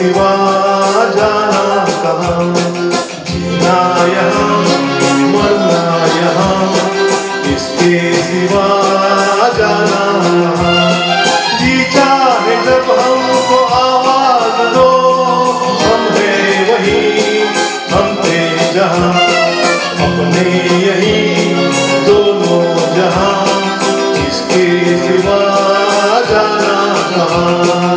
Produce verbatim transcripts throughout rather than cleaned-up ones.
सिवा जाना कहाँ, जीना यहाँ मरना यहाँ, इसके सिवा जाना कहाँ। जी चाहे जब हमको आवाज दो, हम हैं वहीं हम थे जहाँ, अपने यहीं दोनों जहाँ, इसके सिवा जाना कहाँ।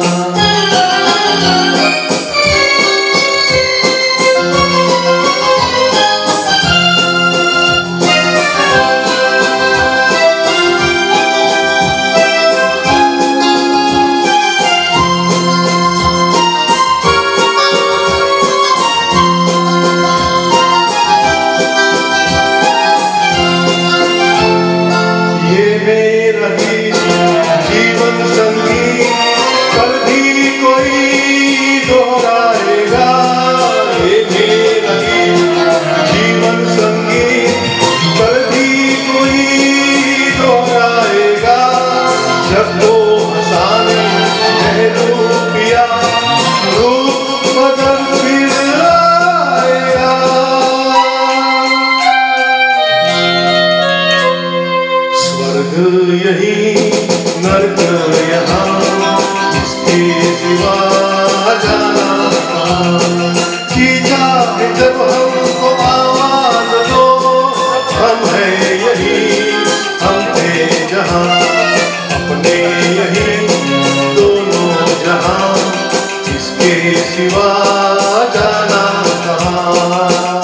जीवन संगी कल भी कोई दोहराएगा, ये मेरा जीवन संगी कल भी कोई दोहराएगा। जब वो हंसाने पहलू पिया रूप बदल फिर आएगा। स्वर्ग यही नर्क यहाँ, इसके सिवा जाना कहाँ। जी चाहे जब हमको आवाज दो, हम हैं यहीं हम थे जहाँ, अपने यहीं दोनों जहाँ, इसके सिवा जाना कहाँ।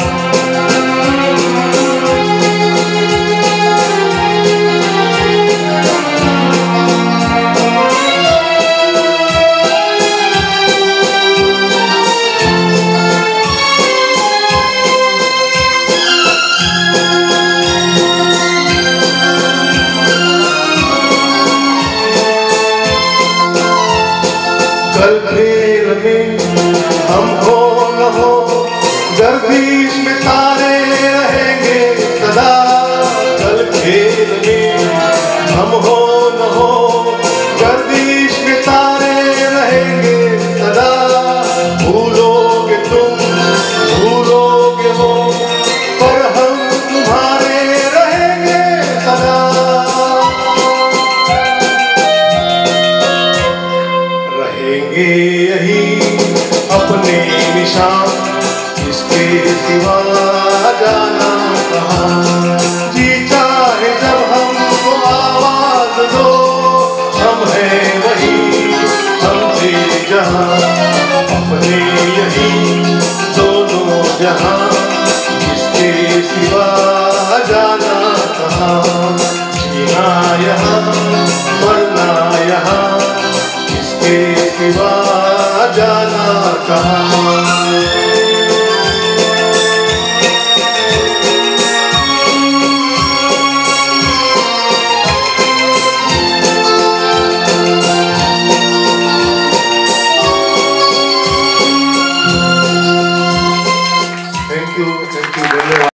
कल खेल में हम हो न हो, गर्दिश में तारे रहेंगे सदा। कल खेल में हम हो न हो, गर्दिश में तारे रहेंगे सदा। भूलोगे तुम भूलोगे वो, पर हम तुम्हारे रहेंगे सदा। रहेंगे यही अपने निशान, इसके सिवा जाना कहाँ। जी चाहे जब हमको आवाज दो, हम हैं वहीं हम थे जहाँ, अपने यहीं दोनों जहाँ, इसके सिवा जाना कहाँ। जीना यहाँ मरना यहाँ, इसके सिवा जाना कहाँ।